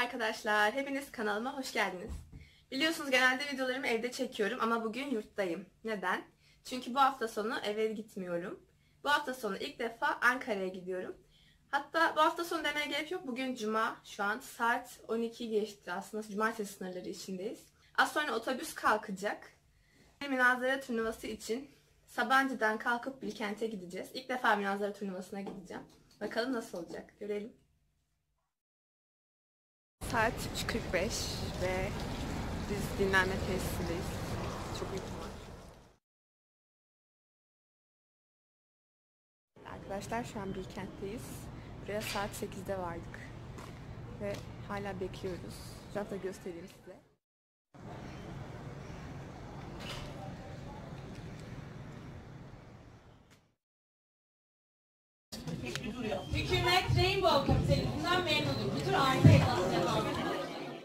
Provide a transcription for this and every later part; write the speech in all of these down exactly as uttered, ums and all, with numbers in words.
arkadaşlar, hepiniz kanalıma hoş geldiniz. Biliyorsunuz genelde videolarımı evde çekiyorum ama bugün yurttayım. Neden? Çünkü bu hafta sonu eve gitmiyorum. Bu hafta sonu ilk defa Ankara'ya gidiyorum. Hatta bu hafta sonu demeye gerek yok. Bugün cuma, şu an saat on iki geçti, aslında cumartesi sınırları içindeyiz. Az sonra otobüs kalkacak. Münazara turnuvası için Sabancı'dan kalkıp Bilkent'e gideceğiz. İlk defa münazara turnuvasına gideceğim. Bakalım nasıl olacak, görelim. Saat üç kırk beş ve biz dinlenme tesisindeyiz. Çok uykum var. Arkadaşlar şu an Bilkent'teyiz. Buraya saat sekizde vardık. Ve hala bekliyoruz. Biraz da göstereyim size. Hükümet Rainbow kapitalizmden memnundur. Bu tür aile evlatı devam ediyor.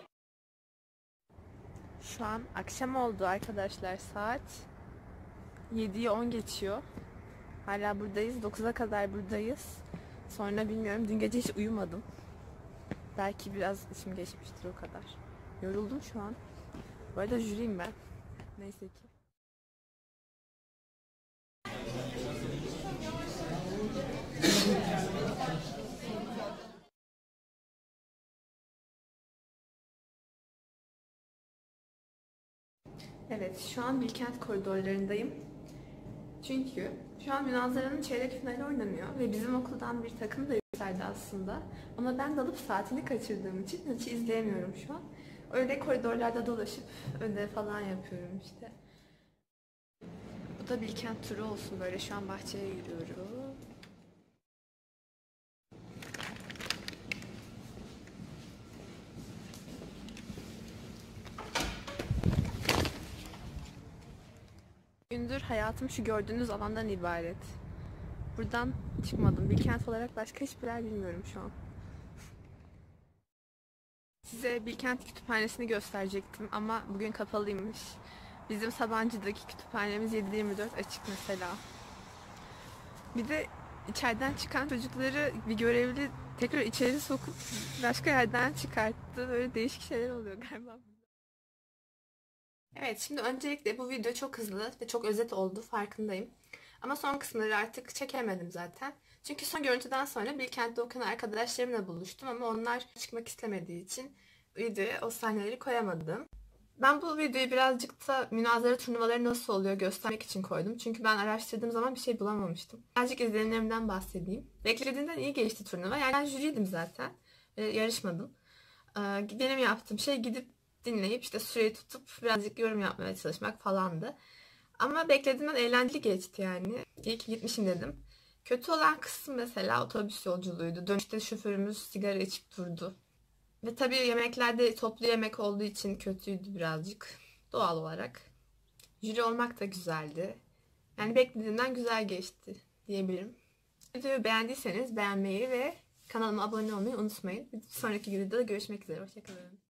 Şu an akşam oldu arkadaşlar. Saat yediyi on geçiyor. Hala buradayız. dokuza kadar buradayız. Sonra bilmiyorum. Dün gece hiç uyumadım. Belki biraz içim geçmiştir, o kadar. Yoruldum şu an. Bu arada jüriyim ben. Neyse ki. Evet, şu an Bilkent koridorlarındayım. Çünkü şu an münazaranın çeyrek finali oynanıyor ve bizim okuldan bir takım da yükseldi aslında. Ama ben dalıp saatini kaçırdığım için hiç izleyemiyorum şu an. Öyle koridorlarda dolaşıp ödev falan yapıyorum işte. Bu da Bilkent turu olsun, böyle şu an bahçeye yürüyorum. Gündür hayatım şu gördüğünüz alandan ibaret. Buradan çıkmadım. Bilkent olarak başka hiçbir yer bilmiyorum şu an. Size Bilkent Kütüphanesi'ni gösterecektim ama bugün kapalıymış. Bizim Sabancı'daki kütüphanemiz yedi yirmi dört açık mesela. Bir de içeriden çıkan çocukları bir görevli tekrar içeri sokup başka yerden çıkarttı. Böyle değişik şeyler oluyor galiba. Evet, şimdi öncelikle bu video çok hızlı ve çok özet oldu, farkındayım. Ama son kısımları artık çekemedim zaten. Çünkü son görüntüden sonra Bilkent'te okuyan arkadaşlarımla buluştum ama onlar çıkmak istemediği için videoya o sahneleri koyamadım. Ben bu videoyu birazcık da münazara turnuvaları nasıl oluyor göstermek için koydum. Çünkü ben araştırdığım zaman bir şey bulamamıştım. Birazcık izlenimlerimden bahsedeyim. Beklediğimden iyi geçti turnuva. Yani ben jüriydim zaten. E, yarışmadım. E, benim yaptığım şey gidip dinleyip işte süreyi tutup birazcık yorum yapmaya çalışmak falandı. Ama beklediğimden eğlenceli geçti yani. İyi ki gitmişim dedim. Kötü olan kısım mesela otobüs yolculuğuydu. Dönüşte şoförümüz sigara içip durdu. Ve tabii yemeklerde toplu yemek olduğu için kötüydü birazcık. Doğal olarak. Jüri olmak da güzeldi. Yani beklediğimden güzel geçti diyebilirim. Videoyu beğendiyseniz beğenmeyi ve kanalıma abone olmayı unutmayın. Bir sonraki videoda görüşmek üzere. Hoşçakalın.